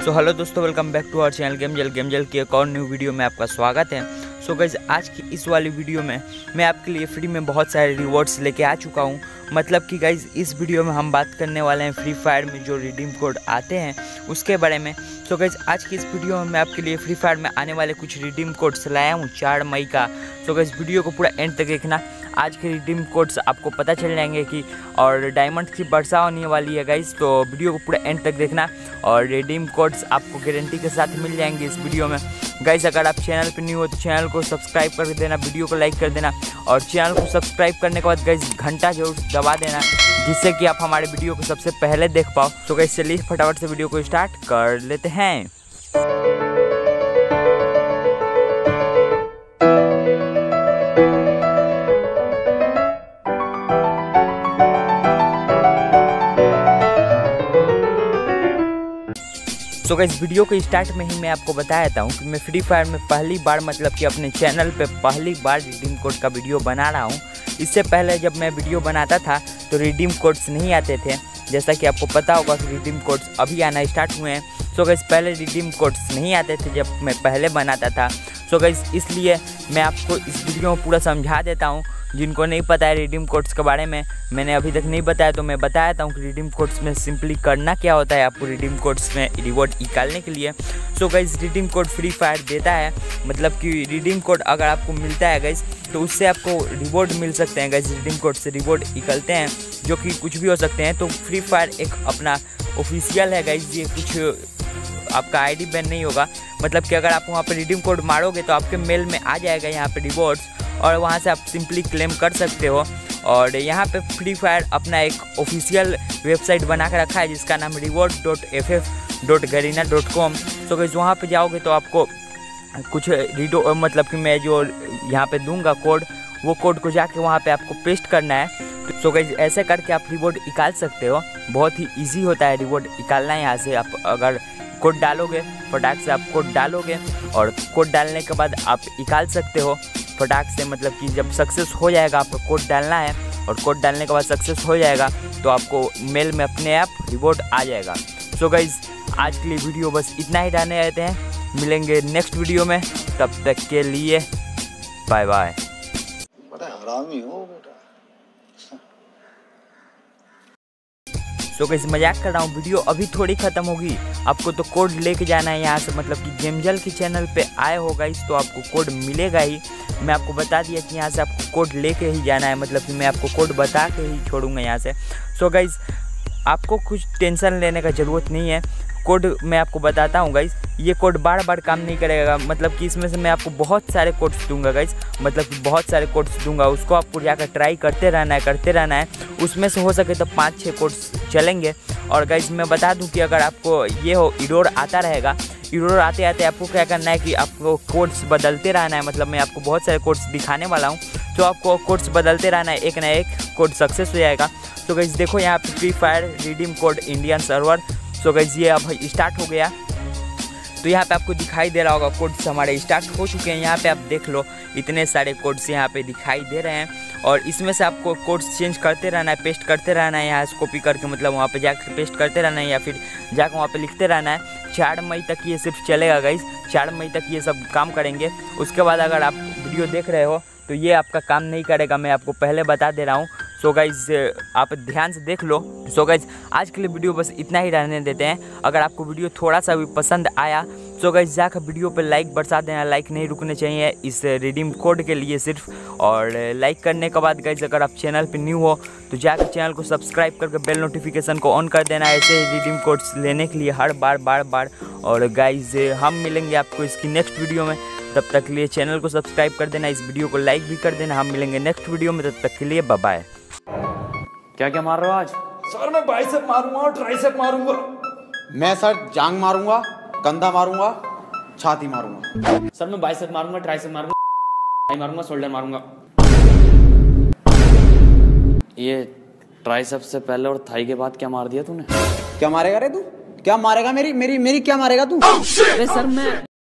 सो hello दोस्तों, welcome back to our channel गेमजल की एक और न्यू वीडियो में आपका स्वागत है। सो गाइज, आज की इस वाली वीडियो में मैं आपके लिए फ्री में बहुत सारे रिवॉर्ड्स लेके आ चुका हूँ। मतलब कि गाइज, इस वीडियो में हम बात करने वाले हैं फ्री फायर में जो रिडीम कोड आते हैं उसके बारे में। सो गाइज, आज की इस वीडियो में मैं आपके लिए फ्री फायर में आने वाले कुछ रिडीम कोड्स लाया हूँ 4 मई का। सो गाइज, वीडियो को पूरा एंड तक देखना, आज के रिडीम कोड्स आपको पता चल जाएंगे कि और डायमंड की वर्षा होने वाली है गाइज, तो वीडियो को पूरा एंड तक देखना और रिडीम कोड्स आपको गारंटी के साथ मिल जाएंगे इस वीडियो में। गाइज, अगर आप चैनल पर न्यू हो तो चैनल को सब्सक्राइब कर देना, वीडियो को लाइक कर देना और चैनल को सब्सक्राइब करने के बाद गाइज घंटा जरूर दबा देना, जिससे कि आप हमारे वीडियो को सबसे पहले देख पाओ। तो गाइज चलिए फटाफट से वीडियो को स्टार्ट कर लेते हैं। तो गाइस, वीडियो के स्टार्ट में ही मैं आपको बता देता हूँ कि मैं फ्री फायर में पहली बार मतलब कि अपने चैनल पे पहली बार रिडीम कोड का वीडियो बना रहा हूँ। इससे पहले जब मैं वीडियो बनाता था तो रिडीम कोड्स नहीं आते थे, जैसा कि आपको पता होगा कि रिडीम कोड्स अभी आना स्टार्ट हुए हैं। सो गाइस, पहले रिडीम कोड्स नहीं आते थे जब मैं पहले बनाता था। सो गाइस, इसलिए मैं आपको इस वीडियो में पूरा समझा देता हूँ। जिनको नहीं पता है रिडीम कोड्स के बारे में, मैंने अभी तक नहीं बताया तो मैं बता देता हूँ कि रिडीम कोड्स में सिंपली करना क्या होता है आपको रिडीम कोड्स में रिवॉर्ड निकालने के लिए। So guys, redeem code free fire देता है, मतलब कि रिडीम कोड अगर आपको मिलता है गाइस तो उससे आपको रिवॉर्ड मिल सकते हैं गाइस। रिडीम कोड से रिवॉर्ड निकलते हैं जो कि कुछ भी हो सकते हैं। तो फ्री फायर एक अपना ऑफिशियल है गाइस, ये कुछ आपका आईडी बैन नहीं होगा। मतलब कि अगर आप वहाँ पर रिडीम कोड मारोगे तो आपके मेल में आ जाएगा यहाँ पे रिवॉर्ड्स और वहाँ से आप सिंपली क्लेम कर सकते हो। और यहाँ पे फ्री फायर अपना एक ऑफिशियल वेबसाइट बना कर रखा है जिसका नाम reward.ff.garena.com। तो गाइस, वहाँ पे जाओगे तो आपको कुछ मतलब कि मैं जो यहाँ पे दूंगा कोड, वो कोड को जाके वहाँ पे आपको पेस्ट करना है। तो गाइस, ऐसे करके आप रिवॉर्ड निकाल सकते हो। बहुत ही ईजी होता है रिवॉर्ड निकालना। यहाँ से आप अगर कोड डालोगे, फटाक से आप कोड डालोगे और कोड डालने के बाद आप निकाल सकते हो फटाक से। मतलब कि जब सक्सेस हो जाएगा, आपको कोड डालना है और कोड डालने के बाद सक्सेस हो जाएगा तो आपको मेल में अपने आप रिवॉर्ड आ जाएगा। सो गाइज, आज के लिए वीडियो बस इतना ही रहने रहते हैं। मिलेंगे नेक्स्ट वीडियो में, तब तक के लिए बाय बाय। बड़ा हरामी हो बेटा। तो गाइस, मजाक कर रहा हूँ, वीडियो अभी थोड़ी ख़त्म होगी। आपको तो कोड लेके जाना है यहाँ से, मतलब कि गेमजल के चैनल पे आए हो गाइस तो आपको कोड मिलेगा ही। मैं आपको बता दिया कि यहाँ से आपको कोड लेके ही जाना है, मतलब कि मैं आपको कोड बता के ही छोड़ूंगा यहाँ से। सो गाइस, आपको कुछ टेंशन लेने का ज़रूरत नहीं है। कोड मैं आपको बताता हूँ गाइस, ये कोड बार बार काम नहीं करेगा। मतलब कि इसमें से मैं आपको बहुत सारे कोड्स दूंगा गाइस, मतलब कि बहुत सारे कोड्स दूंगा, उसको आपको जाकर ट्राई करते रहना है। उसमें से हो सके तो 5-6 कोड्स चलेंगे। और गाइस, मैं बता दूं कि अगर आपको ये हो इरोर आता रहेगा, इरोर आते आते आपको क्या करना है कि आपको कोड्स बदलते रहना है। मतलब मैं आपको बहुत सारे कोड्स दिखाने वाला हूँ, तो आपको कोड्स बदलते रहना है, एक ना एक कोड सक्सेस हो जाएगा। तो गाइस देखो, यहाँ पे free fire redeem code Indian server. So guys, ये अब स्टार्ट हो गया, तो यहाँ पे आपको दिखाई दे रहा होगा कोड्स हमारे स्टार्ट हो चुके हैं। यहाँ पे आप देख लो, इतने सारे कोड्स यहाँ पे दिखाई दे रहे हैं और इसमें से आपको कोड्स चेंज करते रहना है, पेस्ट करते रहना है। यहाँ से कॉपी करके मतलब वहाँ पे जाकर पेस्ट करते रहना है या फिर जाकर वहाँ पे लिखते रहना है। 4 मई तक ये सिर्फ चलेगा गाइस, 4 मई तक ये सब काम करेंगे। उसके बाद अगर आप वीडियो देख रहे हो तो ये आपका काम नहीं करेगा, मैं आपको पहले बता दे रहा हूँ। सो गाइज, आप ध्यान से देख लो। सो गाइज, आज के लिए वीडियो बस इतना ही रहने देते हैं। अगर आपको वीडियो थोड़ा सा भी पसंद आया सो गाइज जाकर वीडियो पे लाइक बरसा देना, लाइक नहीं रुकने चाहिए इस रिडीम कोड के लिए सिर्फ। और लाइक करने के बाद गाइज अगर आप चैनल पे न्यू हो तो जाकर चैनल को सब्सक्राइब करके बेल नोटिफिकेशन को ऑन कर देना, ऐसे रिडीम कोड्स लेने के लिए हर बार। और गाइज, हम मिलेंगे आपको इसकी नेक्स्ट वीडियो में, तब तक के लिए चैनल को सब्सक्राइब कर देना, इस वीडियो को लाइक भी कर देना। हम मिलेंगे नेक्स्ट वीडियो में, तब तक के लिए बाय बाय। क्या मार रहे हो आज? सर मैं बाइसेप मारूंगा और ट्राइसेप मारूंगा। मैं सर जांग मारूंगा, कंधा मारूंगा, छाती मारूंगा। सर मैं बाइसेप मारूंगा, ट्राइसेप मारूंगा, थाई मारूंगा, शोल्डर मारूंगा। ये ट्राइसेप से पहले और थाई के बाद क्या मार दिया तूने? क्या मारेगा रे तू? क्या मारेगा? मेरी क्या मारेगा तू? अरे सर मैं